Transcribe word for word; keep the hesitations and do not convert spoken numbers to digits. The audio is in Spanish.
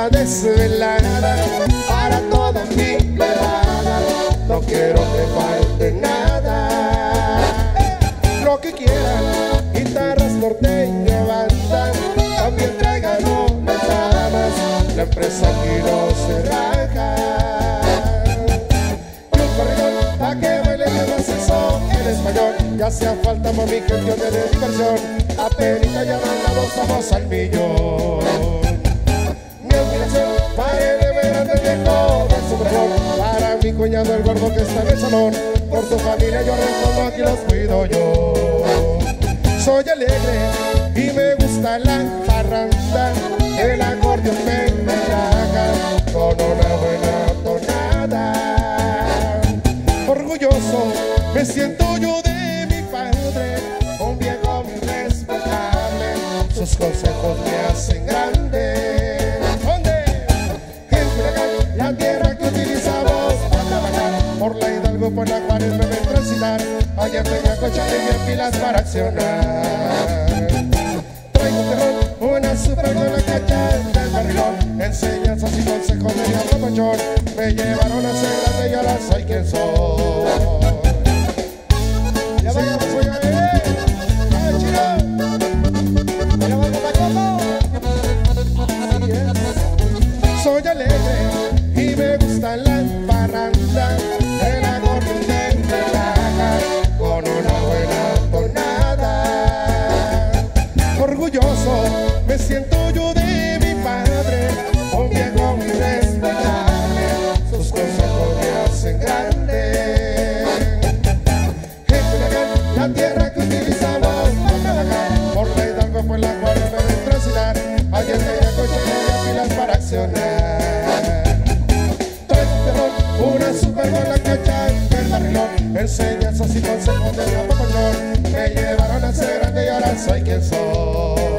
una desvelada para toda mi velada. No quiero que falte nada. Lo que quieran, guitarras, norteño, banda, también traigan unas damas. La empresa aquí no se raja. Y un corridor pa' que baile bien macizo en español. Ya sea falta mami que entiende de diversión. Apenita ya mandamos, vamos al millón. Mi admiración para el verano viejo del superflor. Para mi cuñado el gordo que está en el salón. Por su familia yo respondo, aquí los cuido yo. Soy alegre y me gusta la parranda. El acordeón me relaja con una buena tonada. Orgulloso me siento yo de mi padre, un viejo muy respetable. Sus consejos me hacen grande. ¿Dónde? En Culiacán, la tierra que utilizamos para trabajar. Por la Hidalgo, por la Juárez me ven transitar. Allá en Peñacocha tenía pilas para accionar. Traigo terror, una super buena cacha del barrilón. Enseñanzas y consejos de mi patrón me llevaron a ser grande y ahora soy quien soy. Ya vamos, soy a ver. ¡Ay, chino! ¡Ya vamos, Pacoco! Así es. Soy alegre y me gusta la parranda. El acordeón me relaja con una buena tonada. Orgulloso me siento yo de mi padre, un viejo muy respetable. Sus consejos me hacen grande. En Culiacán, la tierra que utilizamos para trabajar. Por la Hidalgo, por la Juárez me ven transitar. Allá en Peñacocha tenía pilas para accionar. Traigo terror, una super buena cacha del barrilón. Enseñanzas y consejos de mi patrón me llevaron a ser grande y ahora soy quien soy.